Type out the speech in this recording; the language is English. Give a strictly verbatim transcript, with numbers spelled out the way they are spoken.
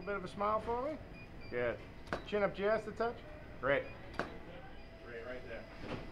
little bit of a smile for me. Good. Chin up just a touch. Great. Great, right there.